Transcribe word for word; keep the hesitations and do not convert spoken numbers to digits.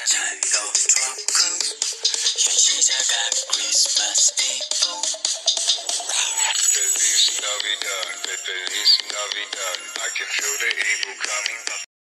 잔도 tropical 현 시작한 Christmas Eve Feliz Navidad, Feliz Navidad. I can feel the evil coming.